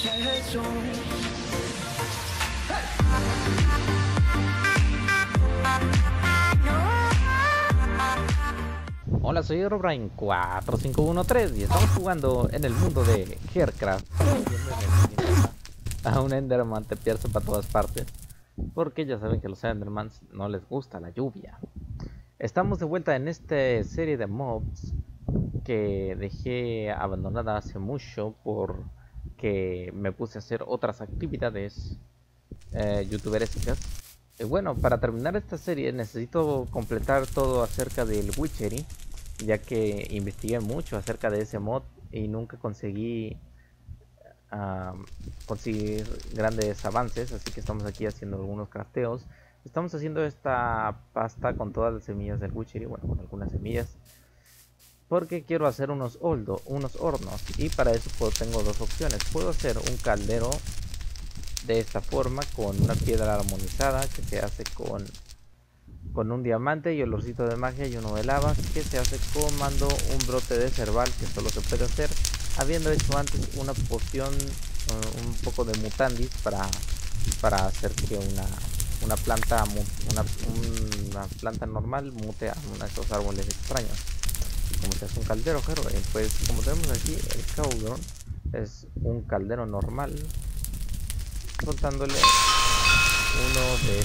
Hola, soy Herobrine4513 y estamos jugando en el mundo de Hercraft. A un Enderman te pierdes para todas partes, porque ya saben que a los Endermans no les gusta la lluvia. Estamos de vuelta en esta serie de mobs que dejé abandonada hace mucho porque me puse a hacer otras actividades youtuberescas. Y bueno, para terminar esta serie necesito completar todo acerca del Witchery, ya que investigué mucho acerca de ese mod y nunca conseguí conseguir grandes avances, así que estamos aquí haciendo algunos crafteos. Estamos haciendo esta pasta con todas las semillas del Witchery, bueno, con algunas semillas, porque quiero hacer unos hornos, y para eso tengo dos opciones. Puedo hacer un caldero de esta forma con una piedra armonizada que se hace con un diamante y olorcito de magia y uno de lava, que se hace comando un brote de cerval, que solo se puede hacer habiendo hecho antes una poción, un poco de mutandis para hacer que una planta normal mute a uno de esos árboles extraños. Y como se hace un caldero, claro, pues como tenemos aquí el cauldron, es un caldero normal, soltándole uno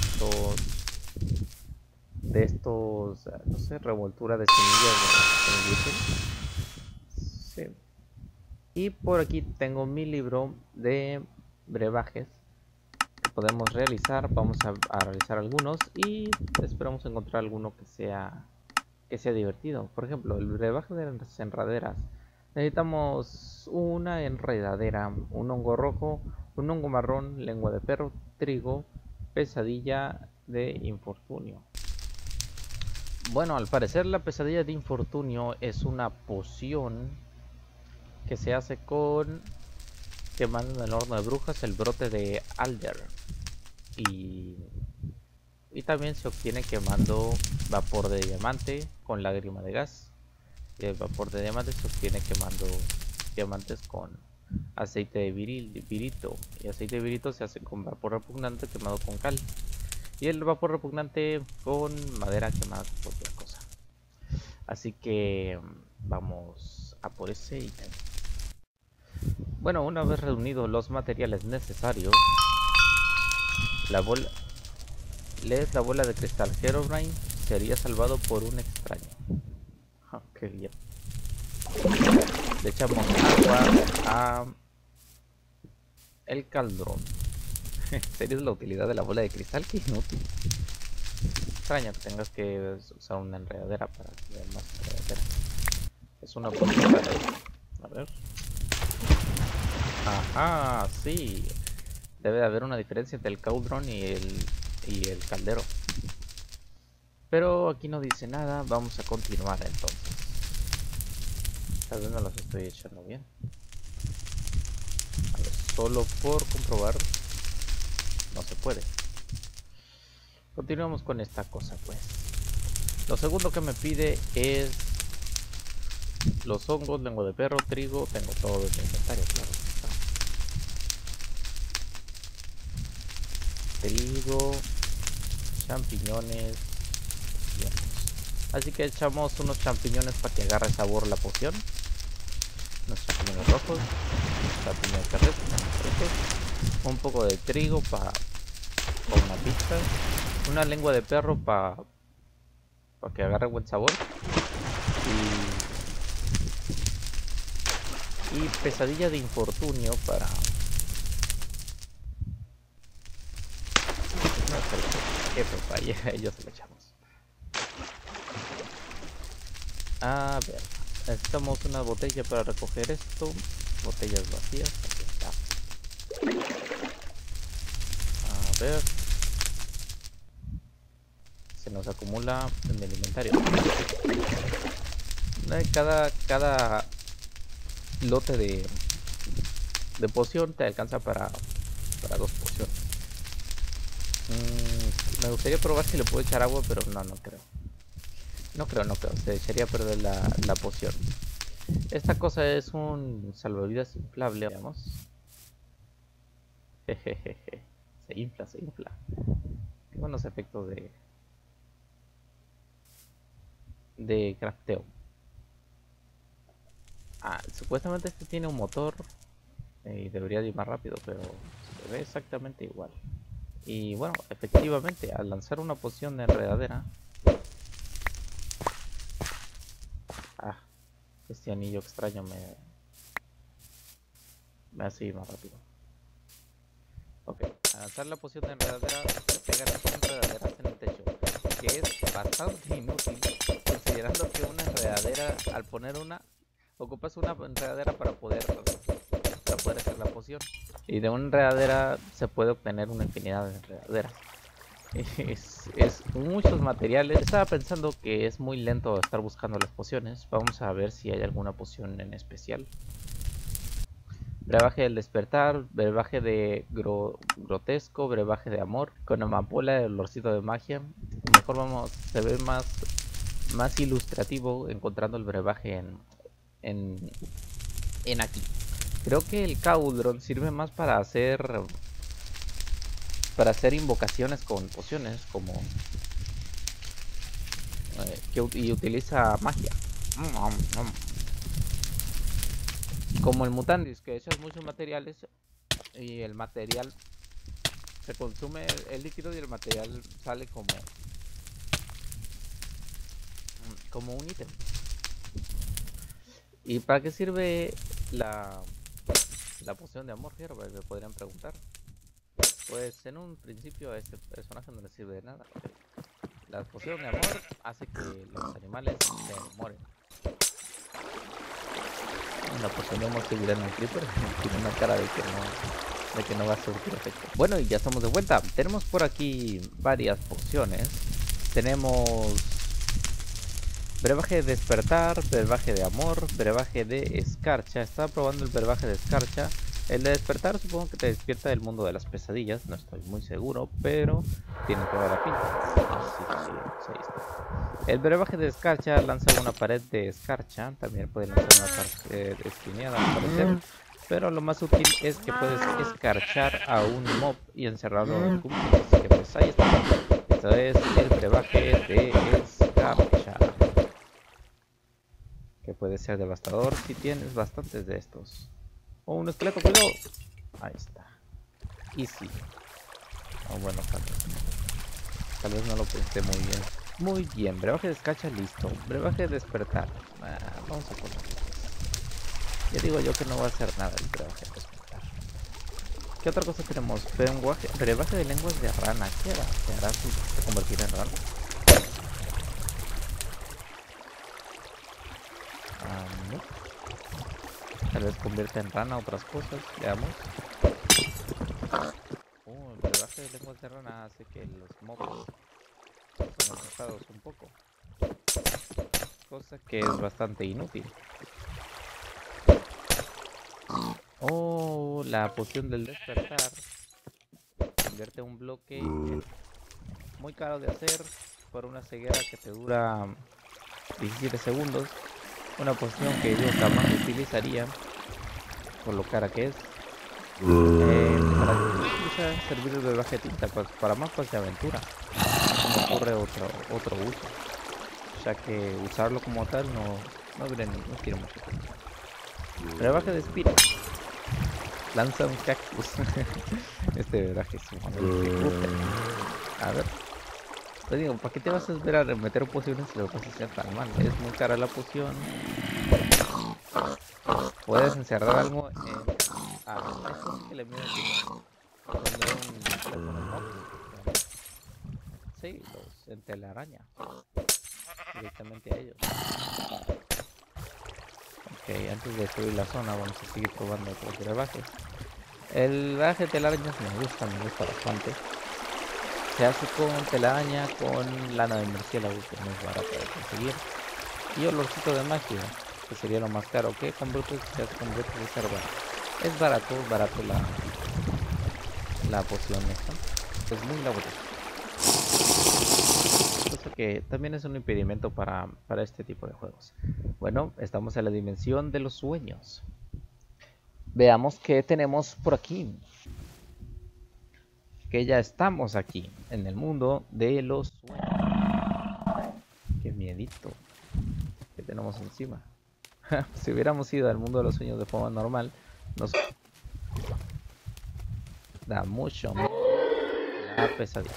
de estos no sé, revoltura de semillas de sí. Y por aquí tengo mi libro de brebajes que podemos realizar. Vamos a realizar algunos y esperamos encontrar alguno que sea divertido. Por ejemplo, el brebaje de las enredaderas. Necesitamos una enredadera, un hongo rojo, un hongo marrón, lengua de perro, trigo, pesadilla de infortunio. Bueno, al parecer la pesadilla de infortunio es una poción que se hace con quemando en el horno de brujas el brote de alder, y también se obtiene quemando vapor de diamante con lágrima de gas. Y el vapor de diamante se obtiene quemando diamantes con aceite de virito, y aceite de virito se hace con vapor repugnante quemado con cal, y el vapor repugnante con madera quemada con cualquier cosa. Así que vamos a por ese ítem. Bueno, una vez reunidos los materiales necesarios, lees la bola de cristal. Herobrine sería salvado por un extraño. Qué bien. Le echamos agua a el caldrón. ¿En serio es la utilidad de la bola de cristal? Qué inútil. Extraño que tengas que usar una enredadera para tener más enredadera. Es una poción para eso. A ver. Ajá, sí. Debe de haber una diferencia entre el cauldron y el caldero. Pero aquí no dice nada. Vamos a continuar entonces. Tal vez no los estoy echando bien. A ver, solo por comprobar. No se puede. Continuamos con esta cosa, pues. Lo segundo que me pide es los hongos, lengua de perro, trigo. Tengo todo en el inventario, claro. Trigo, champiñones. Bien. Así que echamos unos champiñones para que agarre sabor la poción. Unos champiñones rojos, champiñones terrestres, un poco de trigo para una pizca, una lengua de perro para que agarre buen sabor, y pesadilla de infortunio para que papaya. Ellos se lo echamos. A ver, necesitamos una botella para recoger esto. Botellas vacías, aquí está. A ver, se nos acumula en el inventario. Cada lote de poción te alcanza para dos pociones. Me gustaría probar si le puedo echar agua, pero no creo. No creo. Se echaría a perder la poción. Esta cosa es un salvavidas inflable, veamos. Jejeje. Se infla, se infla. Qué buenos efectos de crafteo. Supuestamente este tiene un motor y debería ir más rápido, pero se ve exactamente igual. Y bueno, efectivamente, al lanzar una poción de enredadera, este anillo extraño me hace ir más rápido. Ok, al lanzar la poción de enredadera, se pegan las enredaderas en el techo, que es bastante inútil, considerando que una enredadera, al poner una, ocupas una enredadera para poder hacer la poción. Y de una enredadera se puede obtener una infinidad de enredaderas. Es muchos materiales. Estaba pensando que es muy lento estar buscando las pociones. Vamos a ver si hay alguna poción en especial. Brebaje del despertar, brebaje de grotesco, brebaje de amor, con amapola, el olorcito de magia. Mejor vamos, se ve más ilustrativo encontrando el brebaje en aquí. Creo que el cauldron sirve más para hacer invocaciones con pociones, como y utiliza magia, como el mutandis, que echas muchos materiales y el material se consume el líquido y el material sale como un ítem. ¿Y para qué sirve la poción de amor, Fierro? Me podrían preguntar. Pues en un principio a este personaje no le sirve de nada. La poción de amor hace que los animales se enamoren. La poción de amor seguirá en el creeper. Tiene una cara de que no va a surtir efecto. Bueno, y ya estamos de vuelta. Tenemos por aquí varias pociones. Tenemos brebaje de despertar, brebaje de amor, brebaje de escarcha. Estaba probando el brebaje de escarcha. El de despertar supongo que te despierta del mundo de las pesadillas. No estoy muy seguro, pero tiene toda la pinta. Sí, ahí está. El brebaje de escarcha lanza una pared de escarcha. También puede lanzar una pared esquineada al parecer. Pero lo más útil es que puedes escarchar a un mob y encerrarlo en un cúmulo. Así que pues ahí está. Esto es el brebaje de escarcha, que puede ser devastador si tienes bastantes de estos. Oh, un esqueleto, cuidado. Ahí está. Easy. Oh, bueno, tal vez no lo pensé muy bien. Muy bien, brebaje de escarcha listo. Brebaje de despertar. Vamos a ponerlo. Ya digo yo que no va a hacer nada el brebaje de despertar. ¿Qué otra cosa tenemos? Brebaje de lenguas de rana. ¿Qué hará? ¿Se hará si se convertirá en rana? No. Tal vez convierta en rana otras cosas. Veamos. El brebaje de lenguas de rana hace que los mobs son asustados un poco. Cosa que es bastante inútil. La poción del despertar convierte un bloque muy caro de hacer por una ceguera que te dura 17 segundos. Una poción que yo jamás utilizaría por lo cara que es. ¿Para qué utiliza servir el brebaje de tinta? Pues para mapas de aventura. No me ocurre otro uso, ya que usarlo como tal no tiene mucho sentido. Brebaje de espira. Lanza un cactus. Este brebaje es sumamente. A ver. Te digo, ¿para qué te vas a esperar a meter pociones si lo vas a hacer tan mal? Es muy cara la poción. Puedes encerrar algo en... esto sí que le mide tendré un teléfono móvil. Sí, los en telaraña. Directamente a ellos. Ok, antes de destruir la zona vamos a seguir probando otros brebajes. El brebaje de telarañas me gusta bastante. Se hace con telaraña, con lana de murciélago, que no es barato de conseguir, y olorcito de magia, que sería lo más caro, que con brotes se hace con brotes de cerda. Es barato la poción esta. Es muy laborioso. Cosa que también es un impedimento para este tipo de juegos. Bueno, estamos en la dimensión de los sueños. Veamos qué tenemos por aquí. que ya estamos aquí, en el mundo de los sueños. Qué miedito que tenemos encima. Si hubiéramos ido al mundo de los sueños de forma normal, nos da mucho miedo la pesadilla.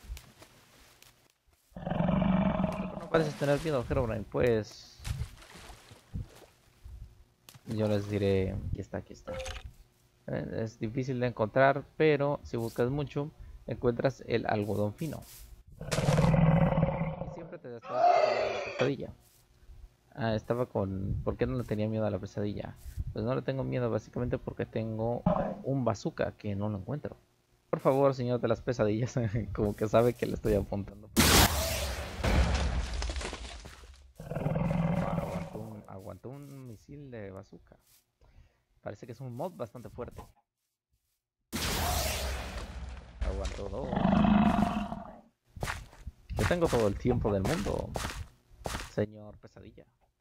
No pareces tener miedo, Herobrine. Pues yo les diré, aquí está, aquí está. Es difícil de encontrar, pero si buscas mucho, encuentras el algodón fino. Y siempre te despertas la pesadilla. Estaba con... ¿Por qué no le tenía miedo a la pesadilla? Pues no le tengo miedo básicamente porque tengo un bazooka que no lo encuentro. Por favor, señor de las pesadillas, como que sabe que le estoy apuntando. Aguantó un misil de bazooka. Parece que es un mod bastante fuerte. Aguantó dos. Yo tengo todo el tiempo del mundo, señor pesadilla.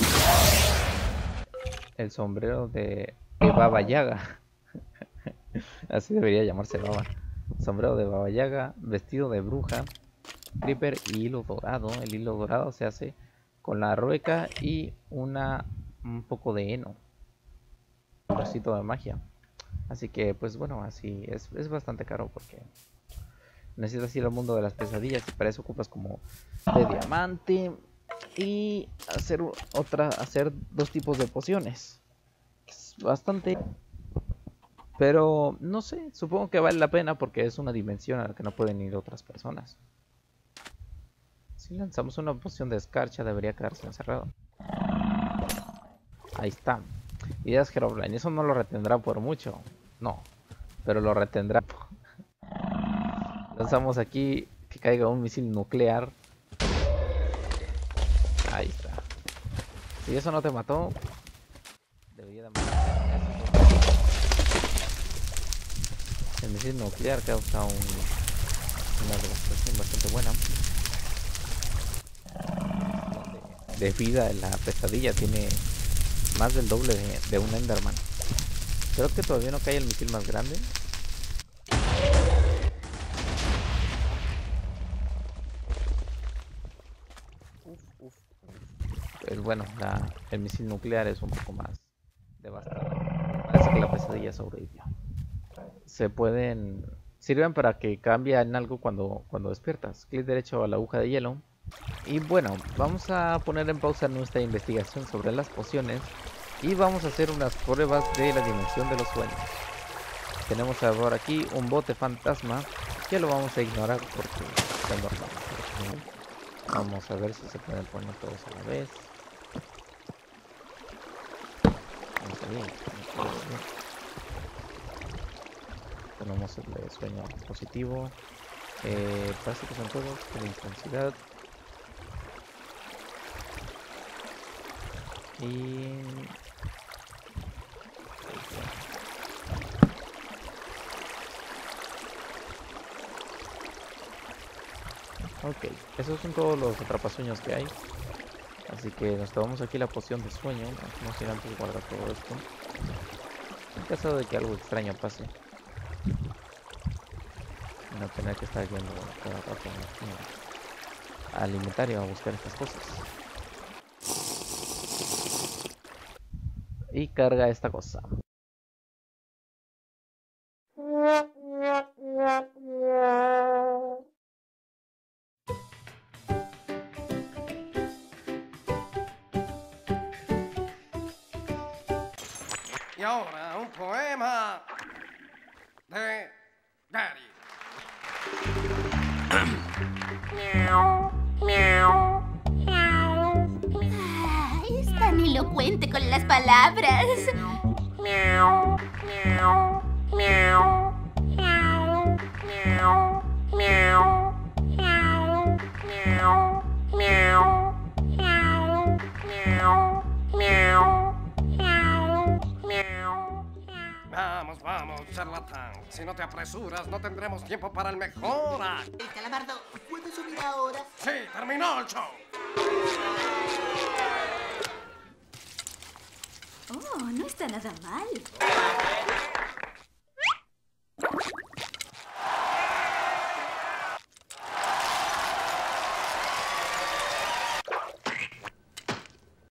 El sombrero de Baba Yaga. Así debería llamarse Baba. Sombrero de Baba Yaga, vestido de bruja, creeper y hilo dorado. El hilo dorado se hace con la rueca y un poco de heno. Un trocito de magia. Así que pues bueno, así es bastante caro porque necesitas ir al mundo de las pesadillas y para eso ocupas como de diamante y hacer dos tipos de pociones. Es bastante, pero no sé, supongo que vale la pena porque es una dimensión a la que no pueden ir otras personas. Si lanzamos una poción de escarcha debería quedarse encerrado. Ahí está. Ideas Herobrine, eso no lo retendrá por mucho. No, pero lo retendrá. Lanzamos aquí que caiga un misil nuclear. Ahí está. Si eso no te mató, debería de matar. El misil nuclear causa una devastación bastante buena. De vida en la pesadilla tiene más del doble de un Enderman. Creo que todavía no cae el misil más grande. Pues bueno, el misil nuclear es un poco más devastador. Parece que la pesadilla sobrevivió. Sirven para que cambie en algo cuando despiertas. Clic derecho a la aguja de hielo. Y bueno, vamos a poner en pausa nuestra investigación sobre las pociones y vamos a hacer unas pruebas de la dimensión de los sueños. Tenemos ahora aquí un bote fantasma que lo vamos a ignorar porque está normal. Vamos a ver si se pueden poner todos a la vez. Vamos a ver. Ponemos el de sueño positivo. Parece que son todos con intensidad. Y ok, esos son todos los atrapasueños que hay. Así que nos tomamos aquí la poción de sueño. No sin antes guardar todo esto en caso de que algo extraño pase. No tener que estar yendo cada rato al inventario a buscar estas cosas. Y carga esta cosa. Y ahora un poema de Daddy. Miau, miau, miau. Es tan elocuente con las palabras. Miau, miau, miau, miau, miau, miau, miau, miau, miau, miau, miau, miau, miau, miau. Vamos, vamos, charlatán. Si no te apresuras, no tendremos tiempo para el mejor acto. El calamardo, ¿puedo subir ahora? Sí, terminó el show. Oh, no está nada mal.